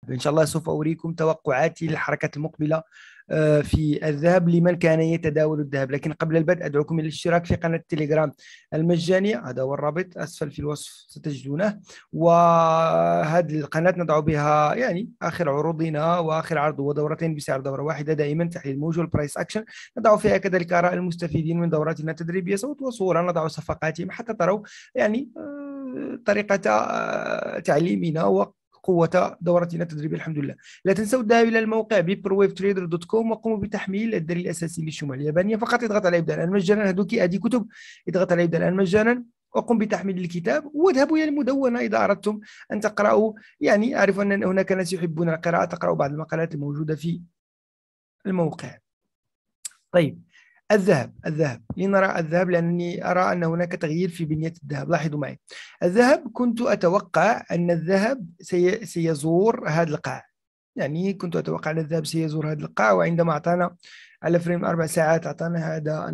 إن شاء الله سوف أريكم توقعاتي للحركات المقبلة في الذهب لمن كان يتداول الذهب. لكن قبل البدء أدعوكم إلى الاشتراك في قناة التليجرام المجانية، هذا هو الرابط أسفل في الوصف ستجدونه. وهذه القناة نضع بها يعني آخر عروضنا وآخر عرض ودورتين بسعر دورة واحدة، دائما تحليل موج والبرايس أكشن. نضع فيها كذلك آراء المستفيدين من دوراتنا التدريبية، صوت وصورة، نضع صفقاتهم حتى تروا يعني طريقة تعليمنا وقوة دورتنا التدريبية. الحمد لله. لا تنسوا الذهاب إلى الموقع بيبرويفتريدر.com وقوموا بتحميل الدليل الأساسي للشمول اليابانية. فقط اضغط على ابدأ الآن مجانا، هذه كتب، اضغط على ابدأ الآن مجانا وقم بتحميل الكتاب واذهبوا إلى المدونة إذا أردتم أن تقرأوا. يعني أعرف أن هناك ناس يحبون القراءة، تقرأوا بعض المقالات الموجودة في الموقع. طيب، الذهب لنرى الذهب، لأنني أرى أن هناك تغيير في بنية الذهب. لاحظوا معي، الذهب كنت أتوقع أن الذهب سيزور هذا القاع، يعني كنت أتوقع أن الذهب سيزور هذا القاع. وعندما أعطانا على فريم 4 ساعات أعطانا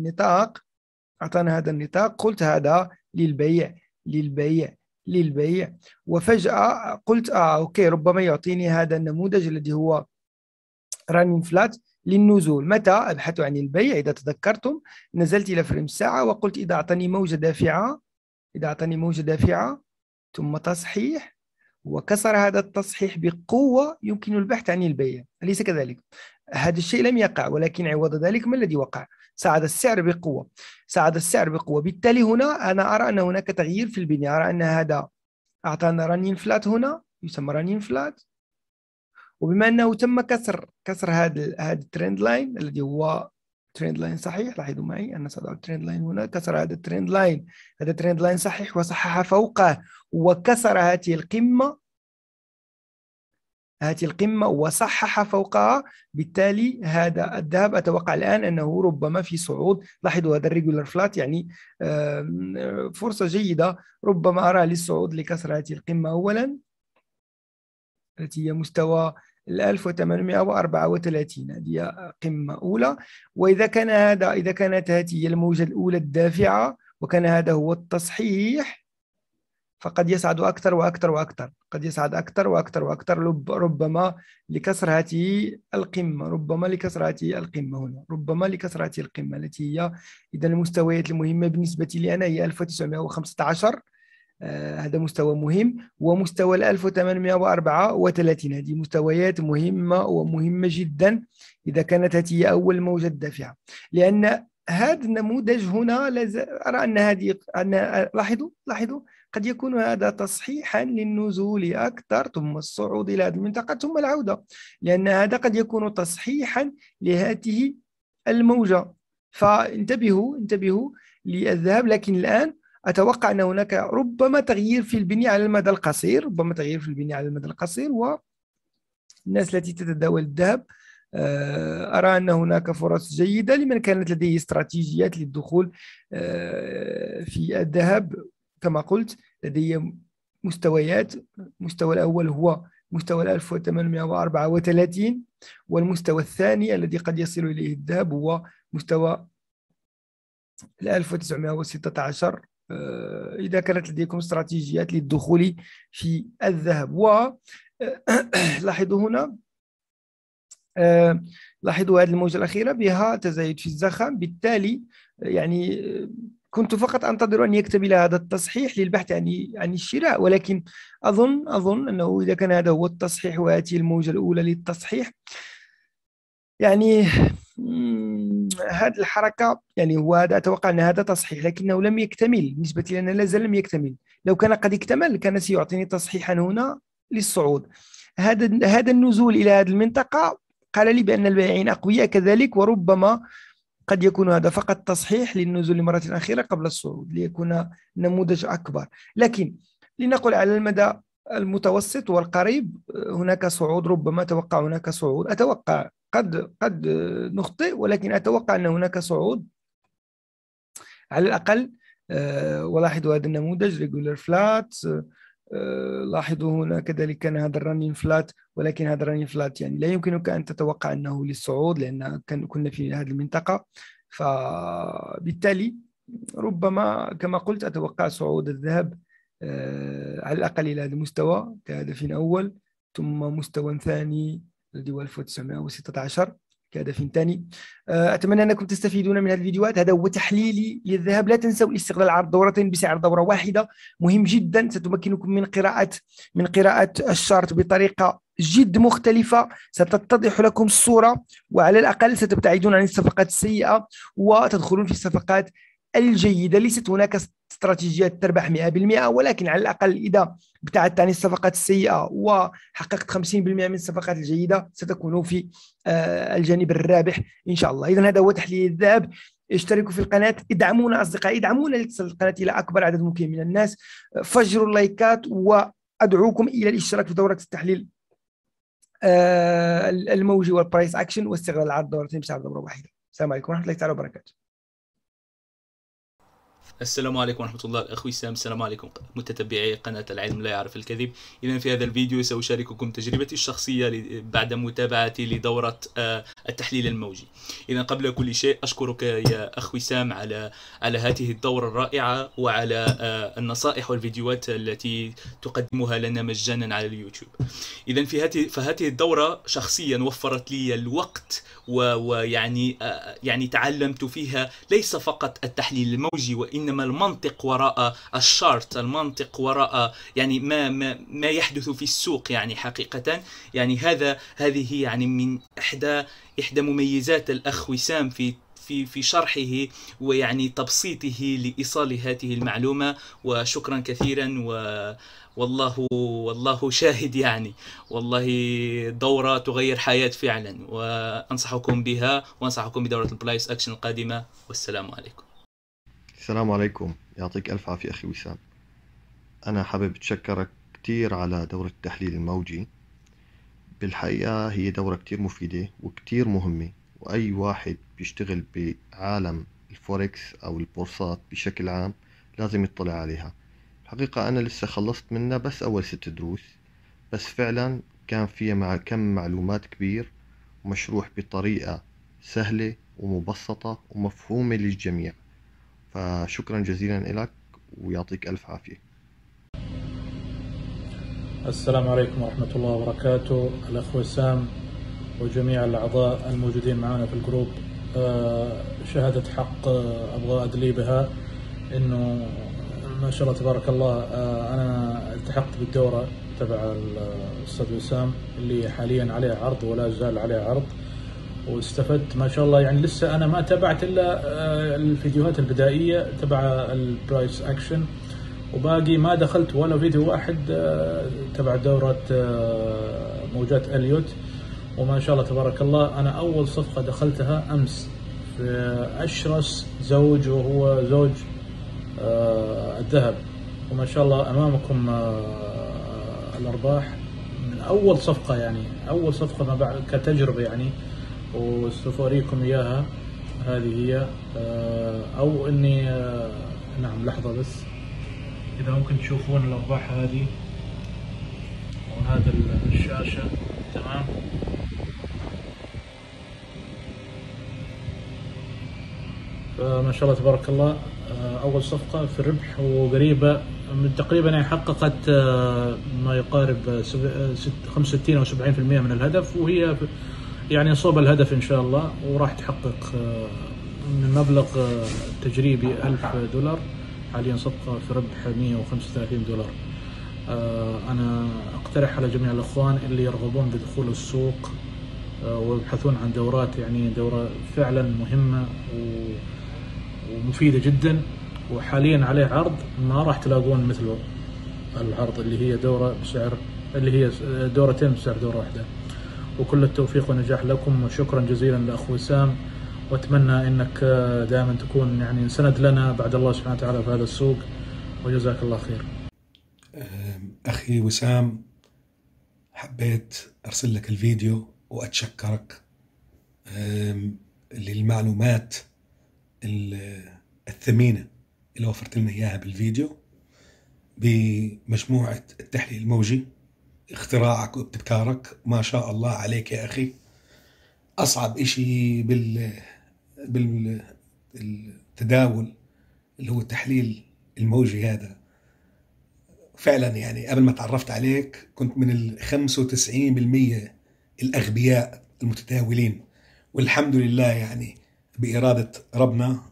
هذا النطاق، قلت هذا للبيع للبيع للبيع. وفجأة قلت أوكي، ربما يعطيني هذا النموذج الذي هو رانين فلات للنزول. متى أبحث عن البيع؟ إذا تذكرتم نزلت إلى فريم الساعة وقلت إذا أعطاني موجة دافعة ثم تصحيح وكسر هذا التصحيح بقوة يمكن البحث عن البيع، أليس كذلك؟ هذا الشيء لم يقع، ولكن عوض ذلك ما الذي وقع؟ صعد السعر بقوة. بالتالي هنا أنا أرى أن هناك تغيير في البنية، أرى أن هذا أعطانا رانين فلات، هنا يسمى رانين فلات، وبما أنه تم كسر هذا الترند لاين الذي هو ترند لاين صحيح. لاحظوا معي أنا سأضع الترند لاين هنا، كسر هذا الترند لاين صحيح وصحح فوقه وكسر هذه القمة وصحح فوقها. بالتالي هذا الذهب أتوقع الآن أنه ربما في صعود. لاحظوا هذا الريجولار فلات، يعني فرصة جيدة ربما أرى للصعود لكسر هذه القمة أولا التي هي مستوى 1834. هذه قمة أولى. وإذا كانت هذه هي الموجة الأولى الدافعة وكان هذا هو التصحيح، فقد يصعد أكثر وأكثر وأكثر، قد يصعد أكثر وأكثر وأكثر، ربما لكسر هذه القمة، ربما لكسر هذه القمة التي هي إذا المستويات المهمة بالنسبة لي أنا هي 1915. هذا مستوى مهم، ومستوى 1834. هذه مستويات مهمة جدا إذا كانت هذه أول موجة دافعة، لأن هذا النموذج هنا أرى أن لاحظوا قد يكون هذا تصحيحا للنزول أكثر ثم الصعود إلى هذه المنطقة ثم العودة، لأن هذا قد يكون تصحيحا لهذه الموجة. فانتبهوا للذهب. لكن الآن أتوقع أن هناك ربما تغيير في البنية على المدى القصير، والناس التي تتداول الذهب أرى أن هناك فرص جيدة لمن كانت لديه استراتيجيات للدخول في الذهب. كما قلت لدي مستويات. المستوى الأول هو مستوى 1834، والمستوى الثاني الذي قد يصل إليه الذهب هو مستوى 1916 إذا كانت لديكم استراتيجيات للدخول في الذهب. ولاحظوا هنا لاحظوا هذه الموجة الأخيرة بها تزايد في الزخم. بالتالي يعني كنت فقط أنتظر أن يكتمل هذا التصحيح للبحث عن الشراء، ولكن أظن أنه إذا كان هذا هو التصحيح وهذه الموجة الأولى للتصحيح، يعني هذه الحركة يعني هو هذا أتوقع أن هذا تصحيح لكنه لم يكتمل. بالنسبة لي أنا لا زال لم يكتمل. لو كان قد اكتمل كان سيعطيني تصحيحا هنا للصعود. هذا النزول إلى هذه المنطقة قال لي بأن البائعين أقوياء كذلك، وربما قد يكون هذا فقط تصحيح للنزول لمرة أخيرة قبل الصعود ليكون نموذج أكبر. لكن لنقل على المدى المتوسط والقريب هناك صعود، ربما أتوقع هناك صعود، أتوقع قد نخطئ، ولكن أتوقع أن هناك صعود على الأقل. ولاحظوا هذا النموذج ريجولار فلات. لاحظوا هنا كذلك كان هذا الرنين فلات، ولكن هذا الرنين فلات يعني لا يمكنك أن تتوقع أنه للصعود لأن كنا في هذه المنطقة. فبالتالي ربما كما قلت أتوقع صعود الذهب على الأقل إلى هذا المستوى كهدف أول ثم مستوى ثاني الذي هو 1916 كهدف ثاني. أتمنى أنكم تستفيدون من هذه الفيديوهات. هذا هو تحليلي للذهاب. لا تنسوا الاستغلال عرض دورتين بسعر دورة واحدة، مهم جدا، ستمكنكم من قراءة الشارت بطريقة جد مختلفة، ستتضح لكم الصورة، وعلى الأقل ستبتعدون عن الصفقات السيئة وتدخلون في الصفقات الجيدة. ليست هناك استراتيجيات تربح 100%، ولكن على الأقل إذا ابتعدت عن الصفقات السيئة وحققت 50% من الصفقات الجيدة ستكون في الجانب الرابح إن شاء الله. إذا هذا هو تحليل الذهب. اشتركوا في القناة، ادعمونا أصدقائي، ادعمونا لتصل القناة إلى أكبر عدد ممكن من الناس، فجروا اللايكات، وأدعوكم إلى الاشتراك في دورة التحليل الموجي والبرايس أكشن واستغلال العرض دورتين بسعر دورة واحدة. السلام عليكم ورحمة الله تعالى وبركاته. السلام عليكم ورحمة الله. الأخ وسام. السلام عليكم متتبعي قناة العلم لا يعرف الكذب. إذا في هذا الفيديو سأشارككم تجربتي الشخصية بعد متابعتي لدورة التحليل الموجي. إذا قبل كل شيء أشكرك يا أخ وسام على هذه الدورة الرائعة وعلى النصائح والفيديوهات التي تقدمها لنا مجانا على اليوتيوب. إذا فهذه الدورة شخصيا وفرت لي الوقت ويعني تعلمت فيها ليس فقط التحليل الموجي وإنما المنطق وراء الشارت، المنطق وراء يعني ما يحدث في السوق. يعني حقيقة يعني هذه يعني من إحدى مميزات الأخ وسام في شرحه ويعني تبسيطه لإيصال هذه المعلومة. وشكرا كثيرا. والله شاهد، يعني والله دورة تغير حياة فعلا، وأنصحكم بها وأنصحكم بدورة البرايس أكشن القادمة. والسلام عليكم. السلام عليكم، يعطيك ألف عافية أخي وسام. أنا حابب أتشكرك كتير على دورة التحليل الموجي. بالحقيقة هي دورة كتير مفيدة وكتير مهمة، وأي واحد بيشتغل بعالم الفوركس أو البورصات بشكل عام لازم يطلع عليها. الحقيقة أنا لسه خلصت منها بس أول 6 دروس، بس فعلا كان فيها كم معلومات كبير ومشروح بطريقة سهلة ومبسطة ومفهومة للجميع. فشكرا جزيلا لك ويعطيك ألف عافية. السلام عليكم ورحمة الله وبركاته. الأخ وسام وجميع الأعضاء الموجودين معنا في الجروب، شهادة حق أبغى أدلي بها إنه ما شاء الله تبارك الله. أنا التحقت بالدورة تبع الأستاذ وسام اللي حاليا عليه عرض ولا زال عليه عرض، واستفدت ما شاء الله. يعني لسه أنا ما تابعت إلا الفيديوهات البدائية تبع البرايس أكشن، وباقي ما دخلت ولا فيديو واحد تبع دورة موجات اليوت. وما شاء الله تبارك الله أنا أول صفقة دخلتها أمس في أشرس زوج، وهو زوج الذهب، وما شاء الله أمامكم الأرباح من أول صفقة، يعني أول صفقة ما بعد كتجربة يعني، وسوف أريكم إياها. هذه هي أو إني نعم لحظة بس، إذا ممكن تشوفون الأرباح هذه وهذا الشاشة تمام. فما شاء الله تبارك الله أول صفقة في الربح وقريبة من تقريبا، يعني حققت ما يقارب 65 أو 70% من الهدف، وهي يعني صوب الهدف إن شاء الله، وراح تحقق من مبلغ تجريبي $1000. حاليا صفقة في ربح $135. أنا أقترح على جميع الأخوان اللي يرغبون بدخول السوق ويبحثون عن دورات، يعني دورة فعلا مهمة ومفيدة جدا، وحاليا عليه عرض ما راح تلاقون مثله العرض اللي هي دورة بسعر، اللي هي دورتين بسعر دورة واحدة. وكل التوفيق والنجاح لكم، وشكرا جزيلا لأخ وسام، وأتمنى أنك دائما تكون يعني سند لنا بعد الله سبحانه وتعالى في هذا السوق، وجزاك الله خير. أخي وسام، حبيت أرسل لك الفيديو وأتشكرك للمعلومات الثمينة اللي وفرت لنا إياها بالفيديو بمجموعة التحليل الموجي. اختراعك وابتكارك ما شاء الله عليك يا أخي. أصعب إشي بالتداول اللي هو التحليل الموجي، هذا فعلا يعني قبل ما تعرفت عليك كنت من ال 95% الأغبياء المتداولين، والحمد لله يعني بإرادة ربنا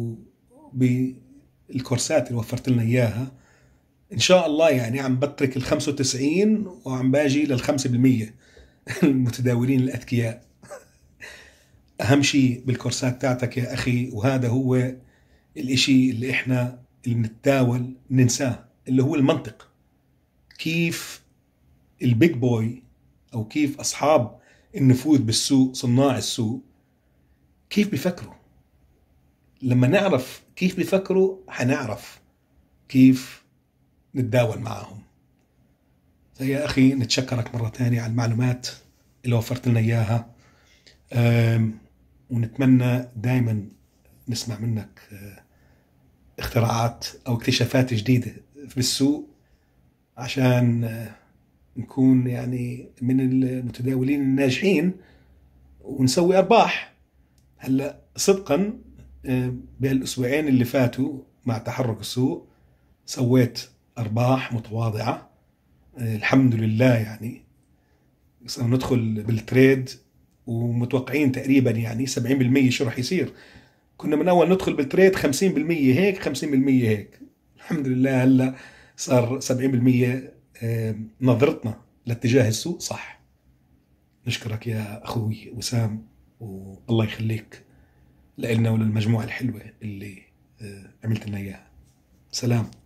وبالكورسات اللي وفرت لنا إياها إن شاء الله يعني عم بترك ال 95 وعم باجي لل 5% المتداولين الأذكياء. أهم شيء بالكورسات تاعتك يا أخي، وهذا هو الإشي اللي إحنا اللي بنتداول ننساه، اللي هو المنطق. كيف البيج بوي أو كيف أصحاب النفوذ بالسوق، صناع السوق، كيف بيفكروا. لما نعرف كيف بيفكروا حنعرف كيف نتداول معهم. يا أخي نتشكرك مرة تانية على المعلومات اللي وفرت لنا إياها، ونتمنى دايما نسمع منك اختراعات أو اكتشافات جديدة في السوق عشان نكون يعني من المتداولين الناجحين ونسوي أرباح. هلأ صدقا بهالأسبوعين اللي فاتوا مع تحرك السوق سويت أرباح متواضعة الحمد لله. يعني صرنا ندخل بالتريد ومتوقعين تقريبا يعني 70% شو رح يصير. كنا من أول ندخل بالتريد 50% هيك 50% هيك، الحمد لله هلا صار 70%. نظرتنا لاتجاه السوق صح. نشكرك يا أخوي وسام، والله يخليك لنا وللمجموعة الحلوة اللي عملت لنا إياها. سلام.